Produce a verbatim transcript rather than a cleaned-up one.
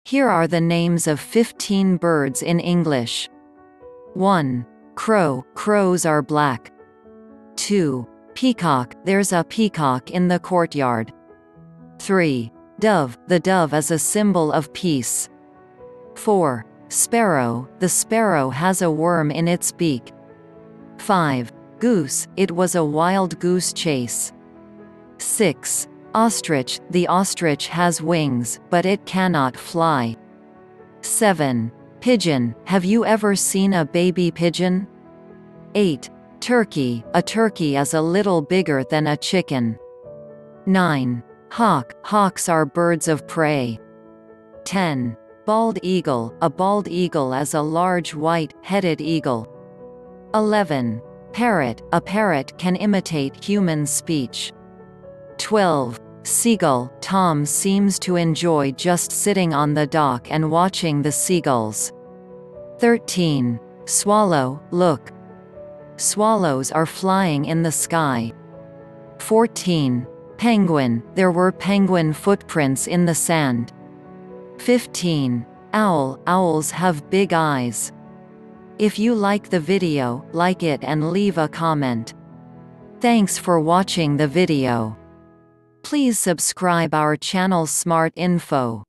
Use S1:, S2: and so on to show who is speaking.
S1: Here are the names of fifteen birds in English. one. Crow, crows are black. two. Peacock, there's a peacock in the courtyard. three. Dove, the dove is a symbol of peace. four. Sparrow, the sparrow has a worm in its beak. five. Goose, it was a wild goose chase. six. Ostrich, the ostrich has wings, but it cannot fly. seven. Pigeon, have you ever seen a baby pigeon? eight. Turkey, a turkey is a little bigger than a chicken. nine. Hawk, hawks are birds of prey. ten. Bald eagle, a bald eagle is a large white-headed eagle. eleven. Parrot, a parrot can imitate human speech. twelve. Seagull, Tom seems to enjoy just sitting on the dock and watching the seagulls. thirteen. Swallow, look. Swallows are flying in the sky. fourteen. Penguin, there were penguin footprints in the sand. fifteen. Owl, owls have big eyes. If you like the video, like it and leave a comment. Thanks for watching the video. Please subscribe our channel Smart Info.